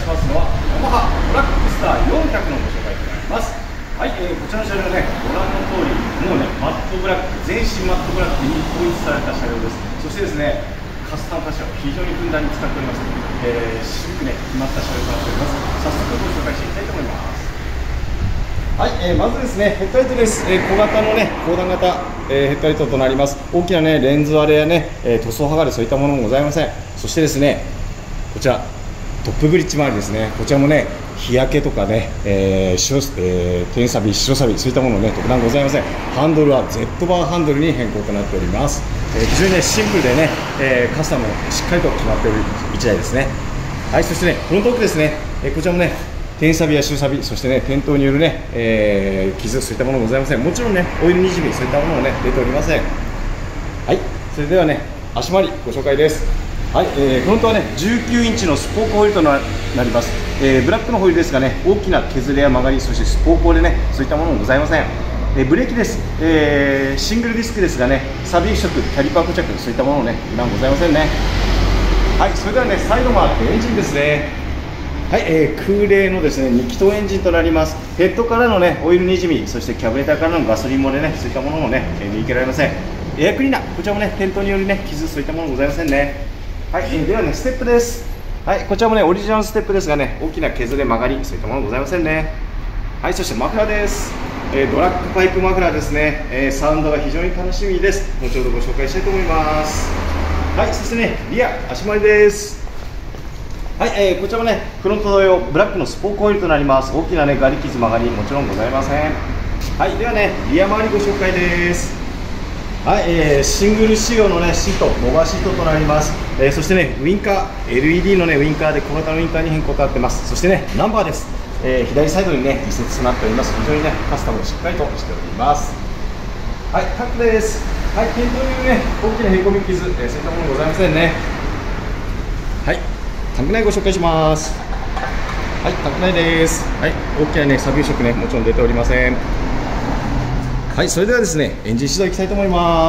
しますのはヤマハトラックスター400のご紹介となります。はい、こちらの車両ね、ご覧の通りもうねマットブラック、全身マットブラックに統一された車両です。そしてですね、カスタムパッション非常にふんだんに使っております。渋くね決まった車両となっております。早速ご紹介していきたいと思います。はい、まずですね、ヘッドライトです。小型のね、高段型、ヘッドライトとなります。大きなね、レンズ割れやね、塗装剥がれ、そういったものもございません。そしてですね、こちら、トップブリッジ周りですね、こちらもね、日焼けとかね、天サビ、白サビ、そういったものね、特段ございません。ハンドルは Z バーハンドルに変更となっております。非常にね、シンプルでね、カスタムもしっかりと決まっている1台ですね。はい、そしてね、フロント奥ですね、こちらもね、天サビや白サビ、そしてね、転倒によるね、傷、そういったものございません。もちろんね、オイルにじみ、そういったものもね、出ておりません。はい、それではね、足回りご紹介です。はい、フロントはね、19インチのスポークホイールとなります。ブラックのホイールですがね、大きな削れや曲がり、そしてスポークでね、そういったものもございません。ブレーキです、シングルディスクですがね、サビ一色、キャリパー固着、そういったものもね、今ございませんね。はい、それではね、サイド回ってエンジンですね。はい、空冷のですね2気筒エンジンとなります。ヘッドからのねオイルにじみ、そしてキャブレターからのガソリン漏れね、そういったものもね見受けられません。エアクリーナー、こちらもね転倒によるね傷、そういったものございませんね。はい、ではねステップです。はい、こちらもねオリジナルステップですがね、大きな削れ曲がり、そういったものございませんね。はい、そしてマフラーです。ドラッグパイプマフラーですね。サウンドが非常に楽しみです。後ほどご紹介したいと思います。はい、そしてねリア足回りです。はい、こちらもねフロント同様ブラックのスポークホイールとなります。大きなねガリ傷曲がりもちろんございません。はい、ではねリア周りご紹介です。はい、シングル仕様のねシート、モバーシートとなります。そしてねウインカー LED のねウインカーで小型のウインカーに変更となってます。そしてねナンバーです。左サイドにね移設となっております。非常にねカスタムをしっかりとしております。はい、タックです。はい、転倒によるね大きなへこみ傷、そういったものございませんね。はい、タンク内ご紹介します。はい、タンク内です。はい、大きなねサビ色ねもちろん出ておりません。はい、それではですねエンジン始動いきたいと思います。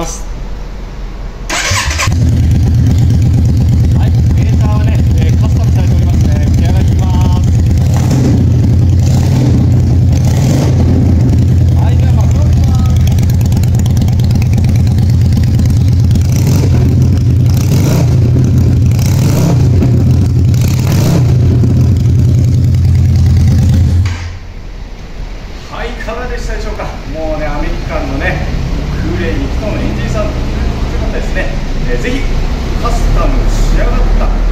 はい、メーターはね、カスタムされておりますね。吹き上がります。はい、では幕を開けます。いかがでしたでしょうか。もうねアメリカンのね空冷2気筒のエンジンサウンド、とても良かったですね。ぜひカスタム仕上がった